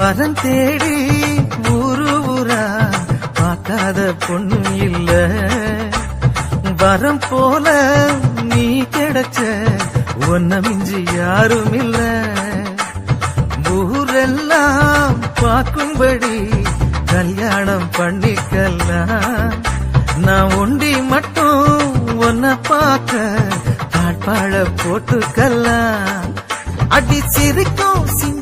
வரன் தேடி ஊரு ஊரா பார்க்காத பொண்ணு இல்ல, வரம் போல நீ கிடைச்ச ஒன்ன மிஞ்சி யாரும் இல்ல. ஊரெல்லாம் பார்க்கும்படி கல்யாணம் பண்ணிக்கலாம், நான் ஒண்டி மட்டும் ஒன்ன பார்க்க தாழ்பாழ போட்டுக்கலாம். அடி சிரிக்கும்